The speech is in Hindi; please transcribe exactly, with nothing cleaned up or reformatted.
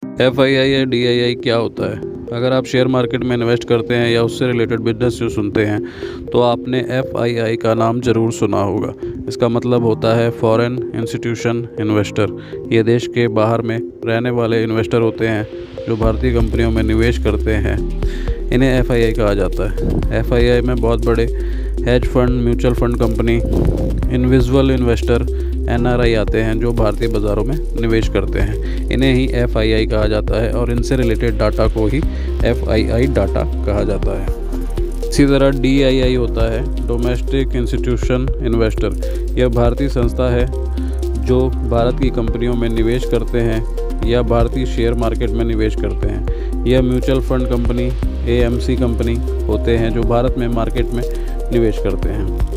एफ आई आई या डी आई आई क्या होता है? अगर आप शेयर मार्केट में इन्वेस्ट करते हैं या उससे रिलेटेड बिजनेस जो सुनते हैं तो आपने एफ आई आई का नाम ज़रूर सुना होगा। इसका मतलब होता है फॉरेन इंस्टीट्यूशन इन्वेस्टर। ये देश के बाहर में रहने वाले इन्वेस्टर होते हैं जो भारतीय कंपनियों में निवेश करते हैं। इन्हें एफ आई आई कहा जाता है। एफ आई आई में बहुत बड़े hedge fund, mutual fund company, individual investor, N R I आते हैं जो भारतीय बाज़ारों में निवेश करते हैं। इन्हें ही एफ आई आई कहा जाता है और इनसे रिलेटेड डाटा को ही एफ आई आई डाटा कहा जाता है। इसी तरह डी आई आई होता है डोमेस्टिक इंस्टीट्यूशन इन्वेस्टर। यह भारतीय संस्था है जो भारत की कंपनियों में निवेश करते हैं या भारतीय शेयर मार्केट में निवेश करते हैं। यह mutual fund company, A M C company होते हैं जो भारत में मार्केट में निवेश करते हैं।